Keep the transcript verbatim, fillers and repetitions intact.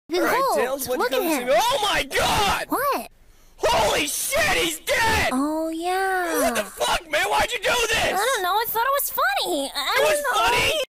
Alright, Tails, what's Look at going him. to Oh my god! What? Holy shit, he's dead! Oh, yeah. What the fuck, man? Why'd you do this? I don't know. I thought it was funny. I It was don't know. funny?